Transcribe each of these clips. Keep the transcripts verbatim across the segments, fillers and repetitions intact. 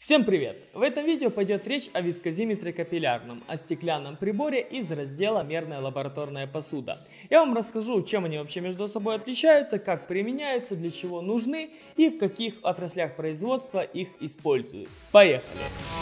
Всем привет! В этом видео пойдет речь о вискозиметре капиллярном, о стеклянном приборе из раздела «Мерная лабораторная посуда». Я вам расскажу, чем они вообще между собой отличаются, как применяются, для чего нужны и в каких отраслях производства их используют. Поехали!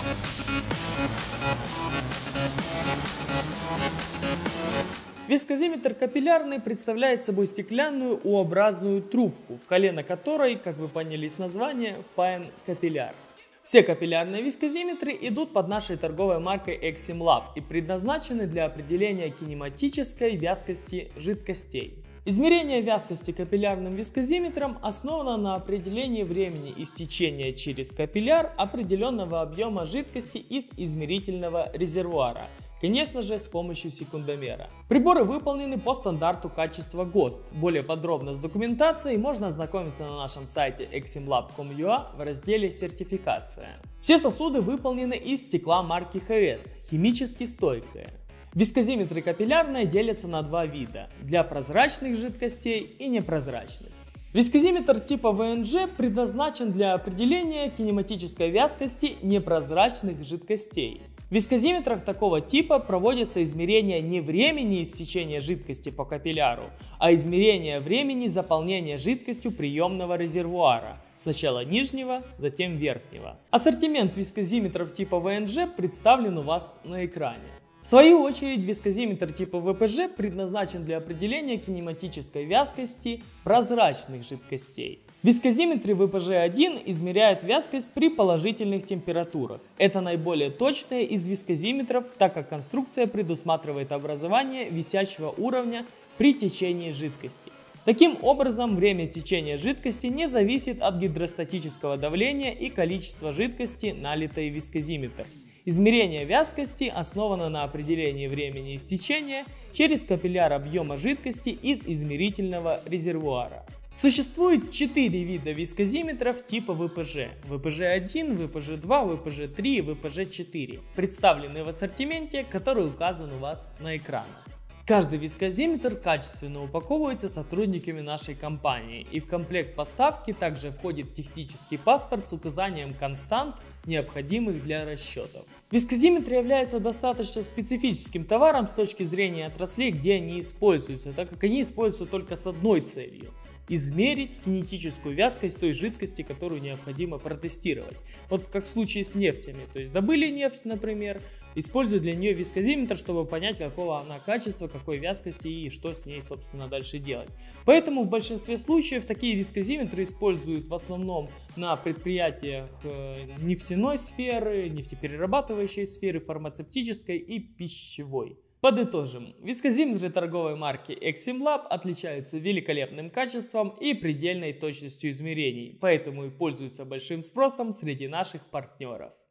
Вискозиметр капиллярный представляет собой стеклянную U-образную трубку, в колено которой, как вы поняли из названия, впаян капилляр. Все капиллярные вискозиметры идут под нашей торговой маркой Exim-Lab и предназначены для определения кинематической вязкости жидкостей. Измерение вязкости капиллярным вискозиметром основано на определении времени истечения через капилляр определенного объема жидкости из измерительного резервуара, конечно же, с помощью секундомера. Приборы выполнены по стандарту качества ГОСТ. Более подробно с документацией можно ознакомиться на нашем сайте эксим лаб точка ком точка ю а в разделе «Сертификация». Все сосуды выполнены из стекла марки эйч эс, химически стойкое. Вискозиметры капиллярные делятся на два вида – для прозрачных жидкостей и непрозрачных. Вискозиметр типа вэ эн джи предназначен для определения кинематической вязкости непрозрачных жидкостей. В вискозиметрах такого типа проводятся измерения не времени истечения жидкости по капилляру, а измерения времени заполнения жидкостью приемного резервуара, сначала нижнего, затем верхнего. Ассортимент вискозиметров типа вэ эн джи представлен у вас на экране. В свою очередь, вискозиметр типа вэ пэ жэ предназначен для определения кинематической вязкости прозрачных жидкостей. В вискозиметре вэ пэ жэ один измеряет вязкость при положительных температурах. Это наиболее точное из вискозиметров, так как конструкция предусматривает образование висячего уровня при течении жидкости. Таким образом, время течения жидкости не зависит от гидростатического давления и количества жидкости, налитой в вискозиметр. Измерение вязкости основано на определении времени истечения через капилляр объема жидкости из измерительного резервуара. Существует четыре вида вискозиметров типа вэ пэ жэ: вэ пэ жэ один, вэ пэ жэ два, вэ пэ жэ три и вэ пэ жэ четыре, представлены в ассортименте, который указан у вас на экранах. Каждый вискозиметр качественно упаковывается сотрудниками нашей компании, и в комплект поставки также входит технический паспорт с указанием констант, необходимых для расчетов. Вискозиметры являются достаточно специфическим товаром с точки зрения отраслей, где они используются, так как они используются только с одной целью – измерить кинетическую вязкость той жидкости, которую необходимо протестировать. Вот как в случае с нефтями, то есть добыли нефть, например, используют для нее вискозиметр, чтобы понять, какого она качества, какой вязкости и что с ней, собственно, дальше делать. Поэтому в большинстве случаев такие вискозиметры используют в основном на предприятиях нефтяной сферы, нефтеперерабатывающей сферы, фармацевтической и пищевой. Подытожим, вискозиметры торговой марки Exim-Lab отличаются великолепным качеством и предельной точностью измерений, поэтому и пользуются большим спросом среди наших партнеров.